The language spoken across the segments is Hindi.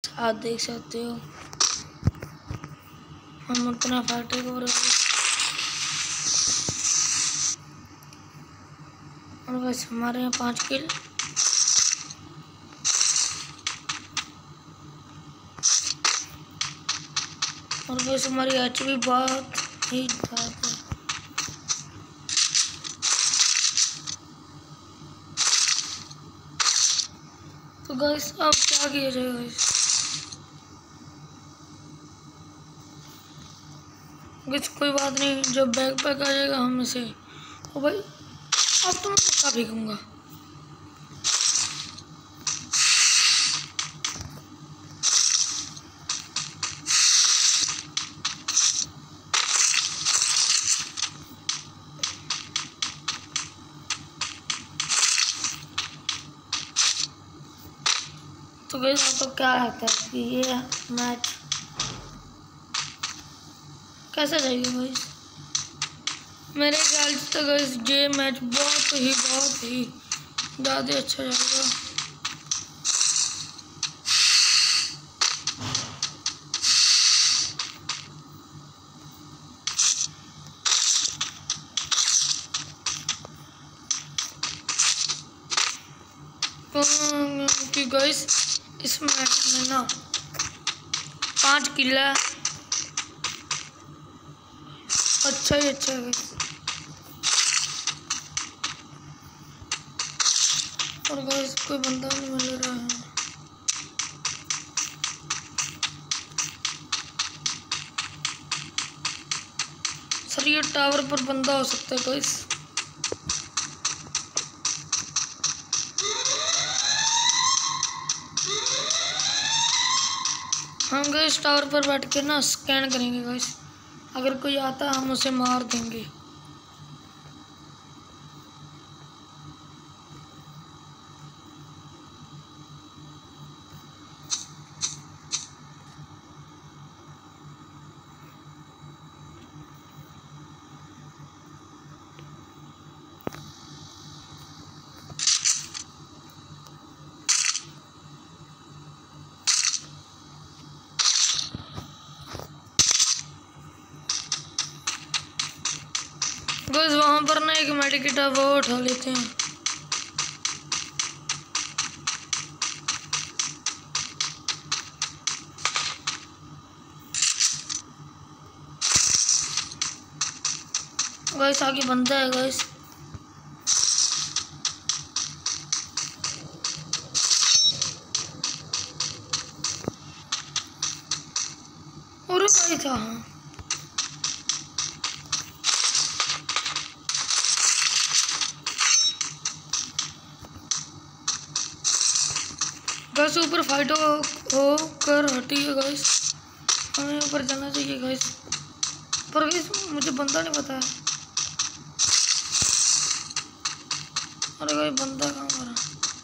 आप देख सकते हो हम उतना फाटे हो रहे और बस हमारे यहाँ 5 किल। और बस हमारी एचपी बहुत ही ज़्यादा है। तो गाइस अब क्या किया जाए गाइस कोई बात नहीं, जब बैग पैक आ जाएगा हम इसे ओ भाई अब तो मैं पक्का फेंकूंगा। तो गाइस आपको क्या लगता है कि ये मैच कैसा जाएगा गाइस? मेरे ख्याल से तो गाइस ये मैच बहुत ही ज़्यादा अच्छा जाएगा। क्योंकि गाइस इस मैच में ना 5 किल है, अच्छा ही अच्छा है। और गाइस कोई बंदा नहीं मिल रहा है। सर ये टावर पर बंदा हो सकता है गाइस। हम गाइस टावर पर बैठ के ना स्कैन करेंगे गाइस, अगर कोई आता है हम उसे मार देंगे। बस वहाँ पर ना एक मेडिकेट है वो उठा लेते हैं। गाइस आगे बंदा है गाइस। और गाइस हाँ गाइस ऊपर फाइट हो कर हटी है गाइस, हमें ऊपर जाना चाहिए गाइस। पर गाइस मुझे बंदा नहीं पता है। अरे गाइस बंदा कहाँ मरा?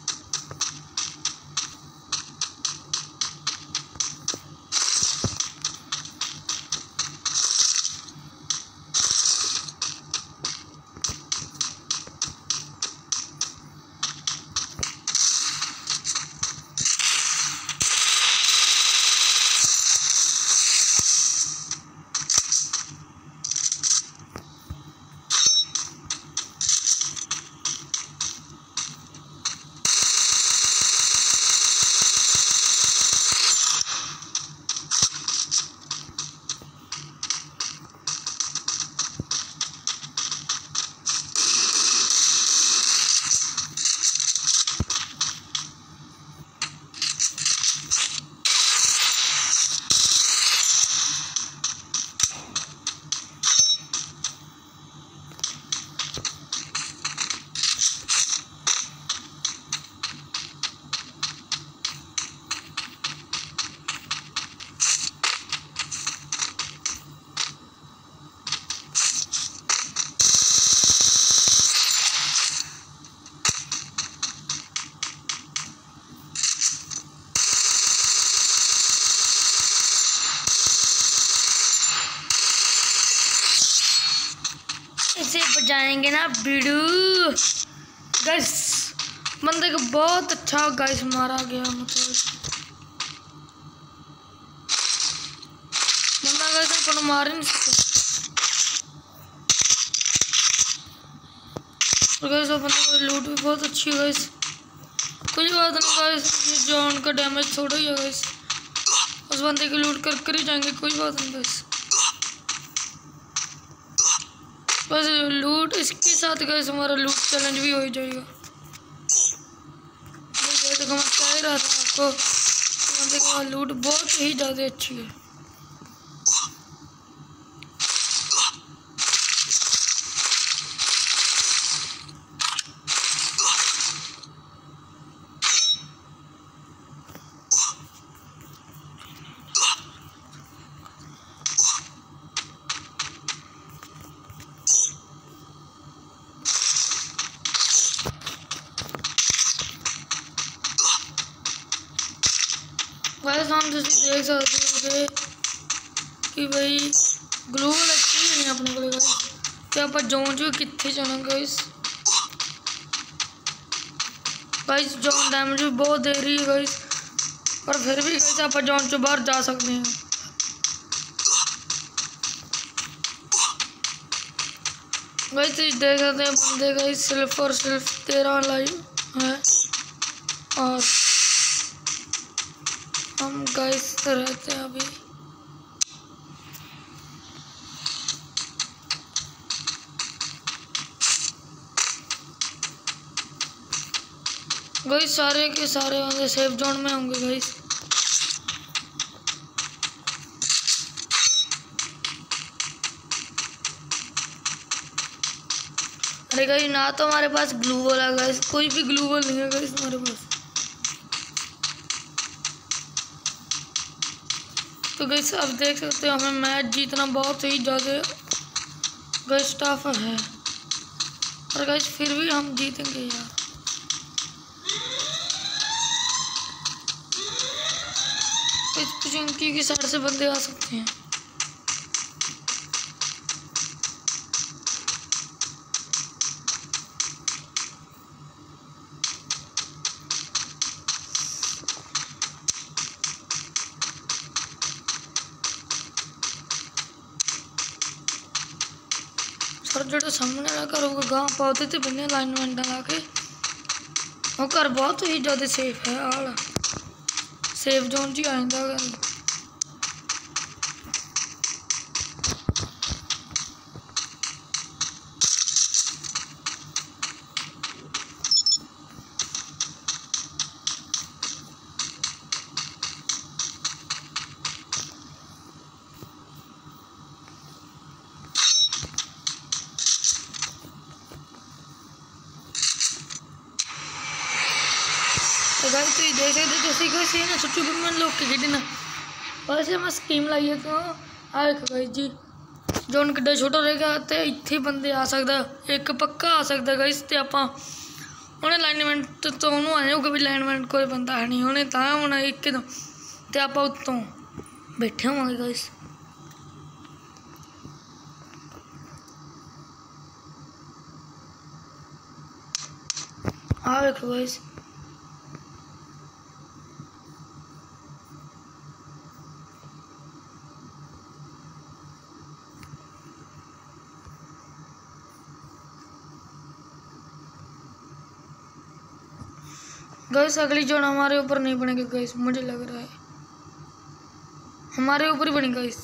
इसे बजाएंगे ना बीडू गाइस। बंदे को बहुत अच्छा गाइस मारा गया, मतलब अपन मार ही नहीं सकते। और गाइस अपन को लूट भी बहुत अच्छी है गाइस, कोई बात नहीं गाइस, ये जॉन का डैमेज थोड़ा ही है गाइस, उस बंदे की लूट कर ही जाएंगे, कोई बात नहीं गाइस। बस लूट इसके साथ गाइस हमारा लूट चैलेंज भी हो ही जाएगा। देखो मैं कह ही रहा था आपको, बंदे का लूट बहुत ही ज़्यादा अच्छी है। वैसे हम जैसे देख सकते हैं कि भाई ग्लोबल अच्छी नहीं है अपने को गाइस, क्या आप जोन जो कितने जाना गाइस। गाइस जोन डैमेज भी बहुत दे रही है गाइस, पर फिर भी गाइस आप जोन से बाहर जा सकते हैं। गाइस देख सकते हैं बंदे गाइस सिर्फ और सिर्फ 13 लाइव है और हम गाइस रहते हैं अभी। गाइस सारे के सारे बंदे सेफ जोन में होंगे गाइस। अरे गाइस ना तो हमारे पास ग्लू बॉल है गाइस, कोई भी ग्लू बॉल नहीं है गाइस हमारे पास। तो गाइस आप देख सकते हो हमें मैच जीतना बहुत ही ज़्यादा गाइस टफ है, और गाइस फिर भी हम जीतेंगे यार। इस पुचंकी की साइड से बंदे आ सकते हैं। सर जो सामने वाला घर होगा गाँव पाते थे बने लाइन वाइन लगा के, वो घर बहुत ही ज़्यादा सेफ है आला सेफ जोन जी आइंदा घर। तो गाइस तो ये देख सकते जैसे गाइस ये ना सोचो मन लोग के खेडना वैसे मैं स्कीम लाई है तो आए गाइस जी जोन किड्डा छोटा रहेगा तो इत्थे बंदे आ सकदा, एक पक्का आ सकदा गाइस। ते आपां उन्हें लाइनमेंट तो उन्होंने आए हो कभी लाइनमेंट कोई बंदा है नहीं उन्हें तां होना एकदम ते आपां उत्तों बैठे होवांगे गाइस। आ देखो गाइस गाइस अगली जोन हमारे ऊपर नहीं बनेगी गाइस, मुझे लग रहा है हमारे ऊपर ही बनेगी गाइस।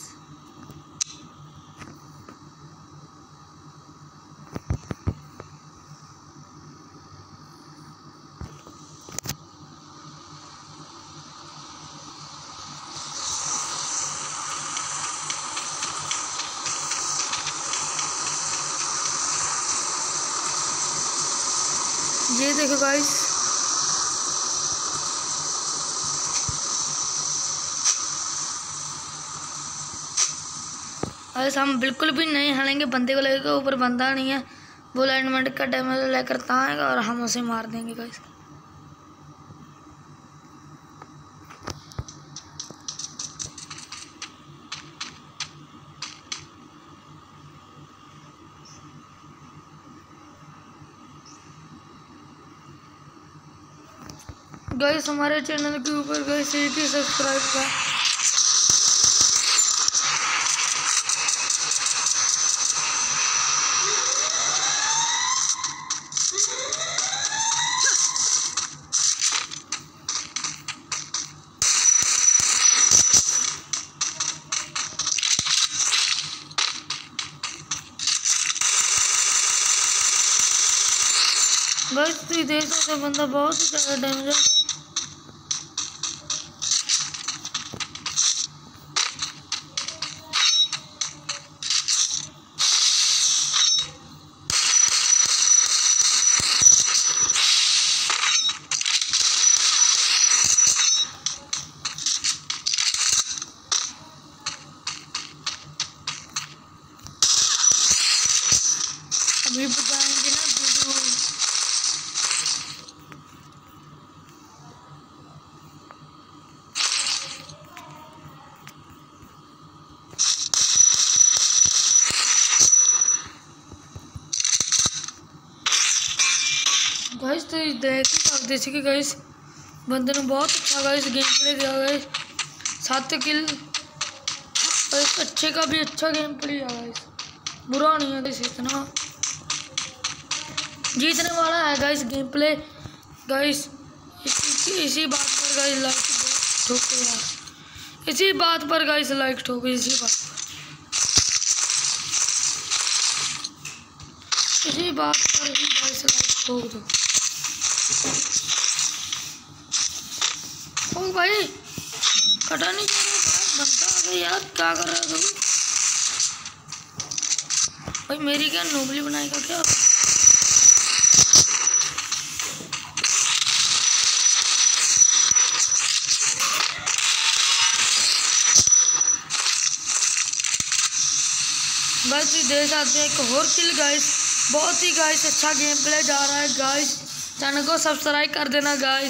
ये देखो गाइस गाइस हम बिल्कुल भी नहीं हारेंगे, बंदे को लेकर ऊपर बंदा नहीं है, वो लाइनमेंट का डैमेज लेकर आएगा और हम उसे मार देंगे गाइस। गाइस हमारे चैनल के ऊपर गाइस एक ही सब्सक्राइब का बस तुम देख सकते हो बंदा बहुत ही ज़्यादा डैमेज है। अभी बताएंगे ना वीडियो। गाइस तो देख सकते थे कि गाइस बंदे ने बहुत अच्छा गाइस गेम प्ले दिया गाइस, 7 किल और एक अच्छे का भी अच्छा गेम प्ले दिया गाइस, बुरा नहीं है गाइस, इतना जीतने वाला है गाइस गेम प्ले गाइस। इसी बात पर गाइस लाइक ठोको यार, इसी बात पर गाइस लाइक ठोको, इसी बात पर ही गाइस लाइक ठोक दो। ओ भाई कटा नहीं जा रहा, बनता आ गया यार, क्या कर रहा है तू भाई? मेरी क्या नोबली बनाएगा क्या? बस देख सकते हैं एक और किल गाइस, बहुत ही गाइस अच्छा गेम प्ले जा रहा है गाइस। चैनल को सब्सक्राइब कर देना गाइस,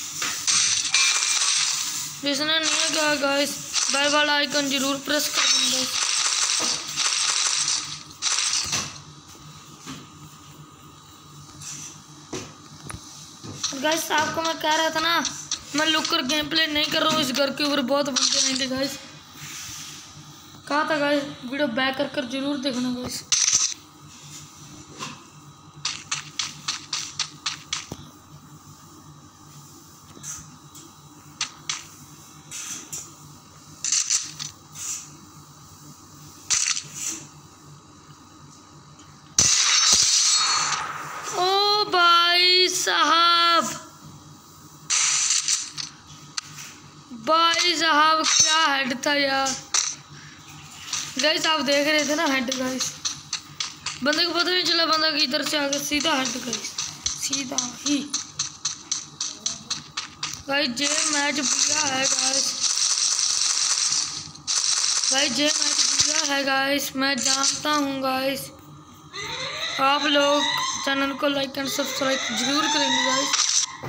जिसने नहीं किया गाइस बेल वाला आइकन जरूर प्रेस कर देना गाइस। आपको मैं कह रहा था ना, मैं लुक कर गेम प्ले नहीं कर रहा हूँ, इस घर के ऊपर बहुत बंदे रहेंगे गाइस, कहा था गाइस वीडियो बैक कर जरूर देखना गाइस। ओ भाई साहब क्या हेड था यार गाइस, आप देख रहे थे ना हेड गाइस, बंदे को पता नहीं चला बंदा किधर से आ गया, सीधा हेड गाइस, सीधा ही गाइस। जे मैच बुरा है गाइस, जे मैच बुरा है गाइस, मैं जानता हूँ गाइस। आप लोग चैनल को लाइक एंड सब्सक्राइब जरूर करेंगे गाइस।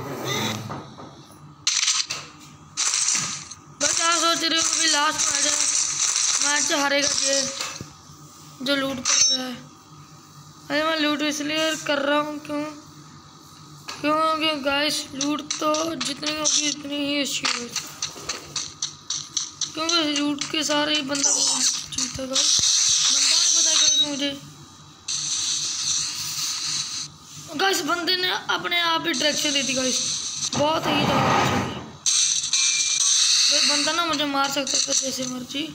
बस आप सोच रहे हो कि लास्ट मैच हारेगा ये जो लूट कर रहा है। अरे मैं लूट इसलिए कर रहा हूँ क्योंकि गाइस लूट तो जितनी होगी उतनी ही अच्छी होगी, क्योंकि लूट के सारे ही बंदा जीता गाइस। बंदा नहीं पता गाइस मुझे गाइस, बंदे ने अपने आप ही डायरेक्शन दी थी गाइस, बहुत ही ज़्यादा अच्छा। बंदा ना मुझे मार सकता था जैसे मर्जी।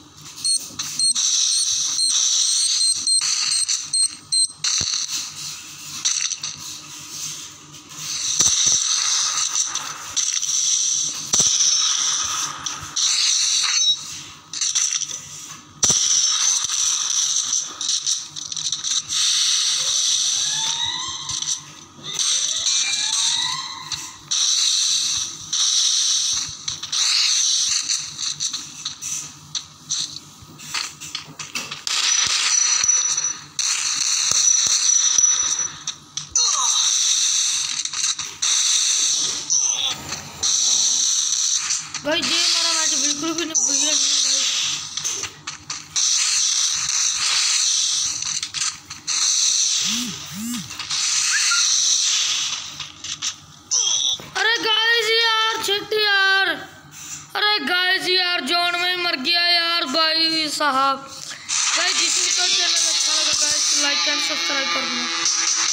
भाई ये हमारा मैच बिल्कुल भी नहीं भूलिया नहीं भाई। अरे गाइस यार छिट यार, अरे गाइस यार जोन में मर गया यार भाई साहब। गाइस जिसको चैनल अच्छा लगा गाइस लाइक एंड सब्सक्राइब कर देना।